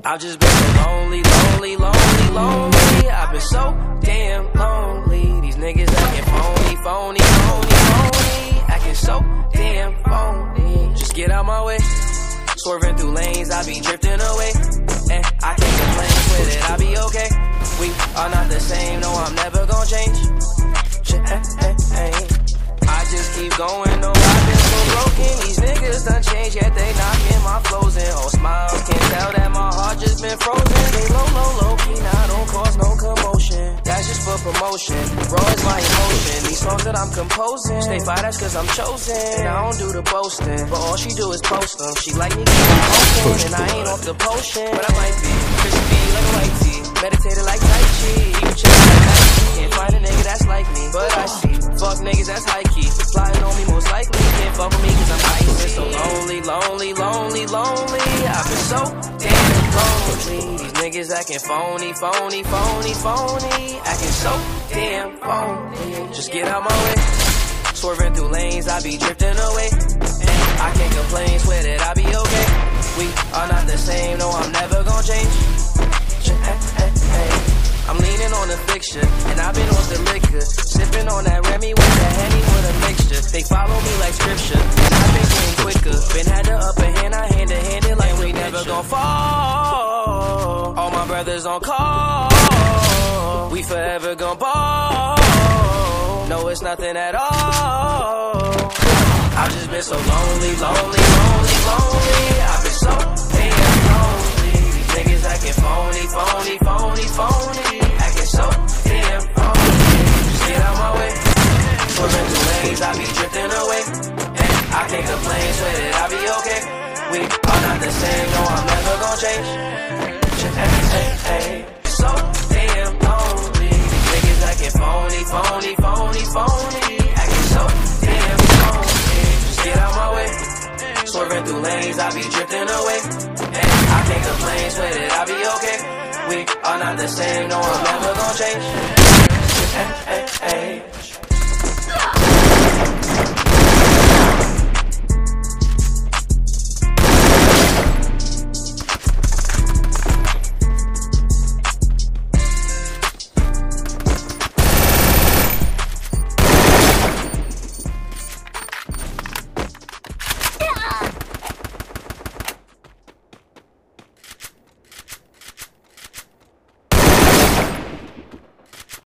I've just been so lonely, lonely, lonely, lonely. I've been so damn lonely. These niggas acting phony, phony, phony, phony. Acting so damn phony. Just get out my way. Swerving through lanes, I be drifting away. And I can't complain with it, I be okay. We are not the same, no, I'm never gonna change. I just keep going, no, I've been so broken. These niggas done changed, yet they knocking my flows in. All smiles, can't tell that my heart just been frozen. They low, low, low key, now don't cause no commotion. That's just for promotion, raw is my emotion. These songs that I'm composing, stay fire, that's cause I'm chosen. I don't do the boasting, but all she do is post them. She like me cause I'm open, and I ain't off the potion. But I might be crispy like a white tee, meditated like Tai Chi. You check like Nike, can't find a nigga that's like me, but I see. Fuck niggas that's high key, flying on me most likely. Can't fuck with me cause I'm icy. So lonely, lonely, lonely, lonely. I've been so damn lonely. These niggas acting phony, phony, phony, phony. Acting so damn phony. Just get out my way. Swerving through lanes, I be drifting away. And I can't complain, swear that I be okay. We are not the same, no, I'm never gonna change. I'm leaning on the fiction, and I've been off the liquor. Sipping on that Remy with that Henny with a mixture. They follow me like scripture, and I've been getting quicker. Been had the upper hand, I hand to hand it like we never gon' fall. All my brothers on call, we forever gon' ball. No, it's nothing at all. I've just been so lonely, lonely, lonely, lonely. I've been so damn lonely. These niggas acting phony, phony, phony, phony. Acting so damn phony. Just get out my way. Swerving through lanes, I be drifting away. And I can't complain, swear that I be okay. We are not the same, no, I'm never gonna change. So damn lonely. These niggas acting phony, phony, phony, phony. Acting so damn phony. Just get out my way. Swerving through lanes, I be drifting away. And I can't complain, swear that I be okay. We are not the same, no, I'm never gonna change.